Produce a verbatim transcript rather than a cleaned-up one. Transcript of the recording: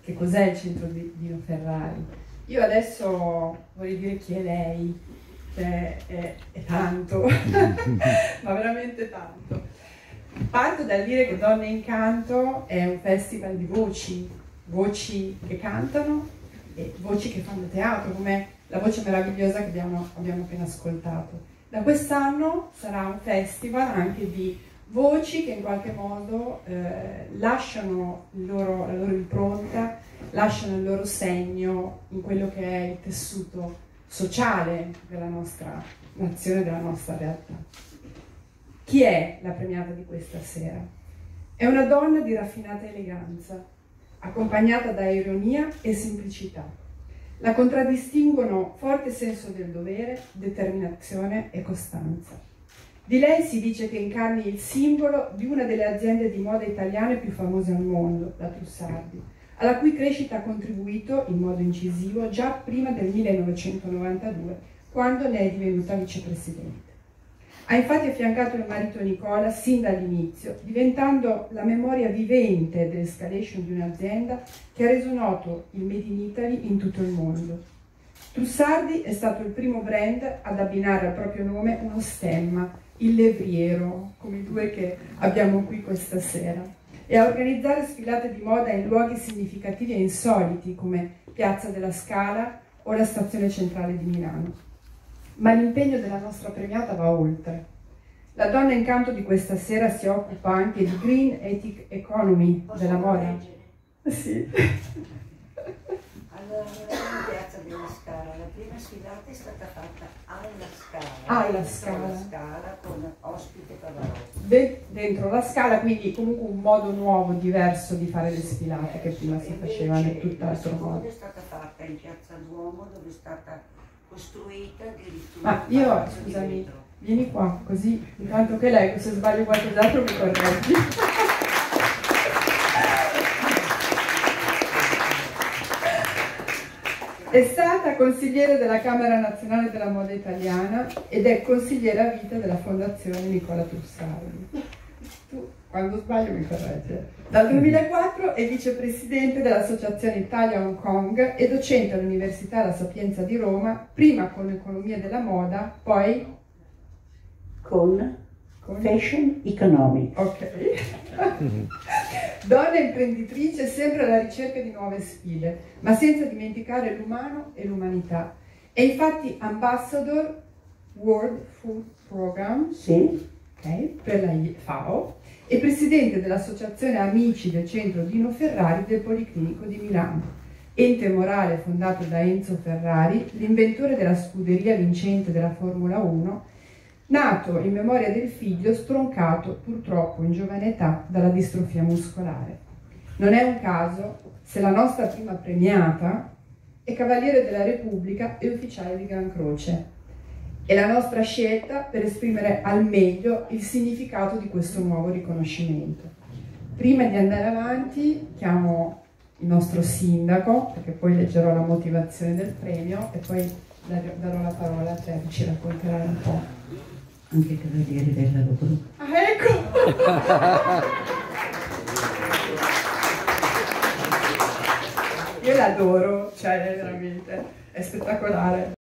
che cos'è il centro di Dino Ferrari. Io adesso vorrei dire chi è lei, cioè è, è tanto, ma veramente tanto. Parto dal dire che Donne in Canto è un festival di voci, voci che cantano e voci che fanno teatro, come la voce meravigliosa che abbiamo, abbiamo appena ascoltato. Da quest'anno sarà un festival anche di voci che in qualche modo eh, lasciano il loro, la loro impronta, lasciano il loro segno in quello che è il tessuto sociale della nostra nazione, della nostra realtà. Chi è la premiata di questa sera? È una donna di raffinata eleganza, accompagnata da ironia e semplicità. La contraddistinguono forte senso del dovere, determinazione e costanza. Di lei si dice che incarni il simbolo di una delle aziende di moda italiane più famose al mondo, la Trussardi, alla cui crescita ha contribuito in modo incisivo già prima del millenovecentonovantadue, quando ne è divenuta vicepresidente. Ha infatti affiancato il marito Nicola sin dall'inizio, diventando la memoria vivente dell'escalation di un'azienda che ha reso noto il Made in Italy in tutto il mondo. Trussardi è stato il primo brand ad abbinare al proprio nome uno stemma, il levriero, come i due che abbiamo qui questa sera, e a organizzare sfilate di moda in luoghi significativi e insoliti come Piazza della Scala o la stazione centrale di Milano. Ma l'impegno della nostra premiata va oltre. La Donna in Canto di questa sera si occupa anche di green ethic economy della moda. Sì. Allora, in Piazza della Scala, la prima sfilata è stata fatta alla Scala. Alla Scala. Alla Scala con ospite Pavarotti. De dentro la Scala, quindi comunque un modo nuovo, diverso di fare le sfilate che prima si facevano in tutt'altro modo. La seconda è stata fatta in Piazza Duomo, dove è stata costruita addirittura. Ma io, scusami, vieni qua, così intanto che leggo, se sbaglio qualcos'altro mi correggi. È stata consigliere della Camera Nazionale della Moda Italiana ed è consigliere a vita della Fondazione Nicola Trussardi. Tu, quando sbaglio, mi corregge. Dal duemilaquattro è vicepresidente dell'Associazione Italia Hong Kong e docente all'Università La Sapienza di Roma, prima con l'economia della moda, poi con, con... fashion economics. Ok. Donna imprenditrice sempre alla ricerca di nuove sfide, ma senza dimenticare l'umano e l'umanità. È infatti ambassador World Food Program, sì. Okay, per la FAO, e presidente dell'Associazione Amici del Centro Dino Ferrari del Policlinico di Milano, ente morale fondato da Enzo Ferrari, l'inventore della scuderia vincente della Formula uno, nato in memoria del figlio stroncato purtroppo in giovane età dalla distrofia muscolare. Non è un caso se la nostra prima premiata è Cavaliere della Repubblica e ufficiale di Gran Croce. È la nostra scelta per esprimere al meglio il significato di questo nuovo riconoscimento. Prima di andare avanti chiamo il nostro sindaco, perché poi leggerò la motivazione del premio e poi darò la parola a te che ci racconterai un po'. Anche Cavaliere del Lavoro. Ah, ecco! Io l'adoro, cioè veramente, è spettacolare.